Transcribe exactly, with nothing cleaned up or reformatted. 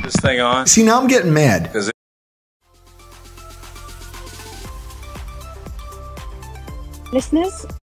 this thing on? See, now I'm getting mad. Because Listeners,